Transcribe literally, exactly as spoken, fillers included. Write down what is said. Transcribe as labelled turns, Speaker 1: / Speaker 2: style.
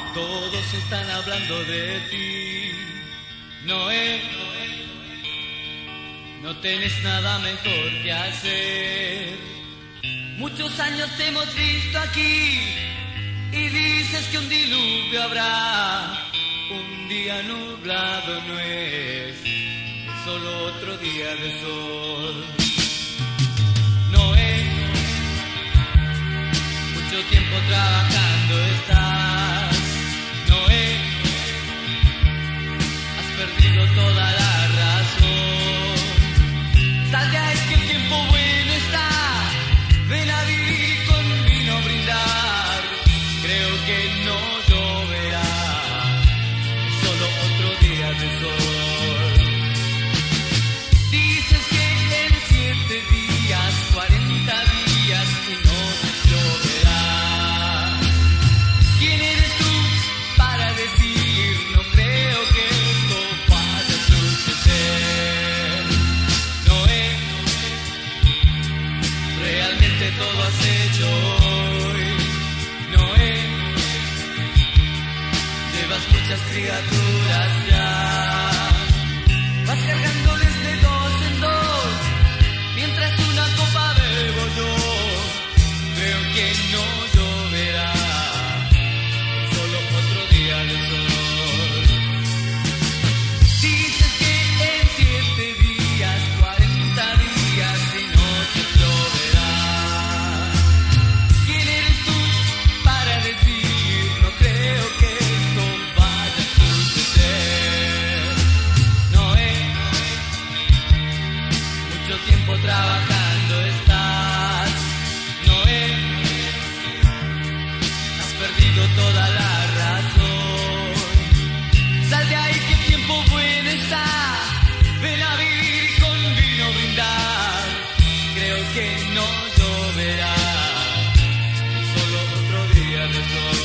Speaker 1: Todos están hablando de ti, Noé. No tenés nada mejor que hacer. Muchos años te hemos visto aquí y dices que un diluvio habrá. Un día nublado no es, es solo otro día de sol. Noé, mucho tiempo trabajando estás. Noé, has perdido toda la razón. Sal de ahí que el tiempo bueno está. Ven a vivir con vino a brindar. Creo que no lloverá, es solo otro día de sol. Dices que en siete días, cuarenta días y noches lloverá. ¿Quién eres tú para decir? No creo que esto vaya a suceder. Noé, realmente todo has hecho hoy. Noé, llevas muchas criaturas ya. Vas cargando desde dos en dos, mientras una copa bebo yo. Creo que no lloverá, solo otro día de sol. Dices que en siete días, cuarenta días y noches lloverá. ¿Quién eres tú para decir? No creo que esto vaya a suceder. Noé, mucho tiempo trabajando estás. Noé, has perdido toda la razón. Sal de ahí que el tiempo bueno está. Ven a vivir con vino a brindar. Creo que no lloverá, solo otro día de sol.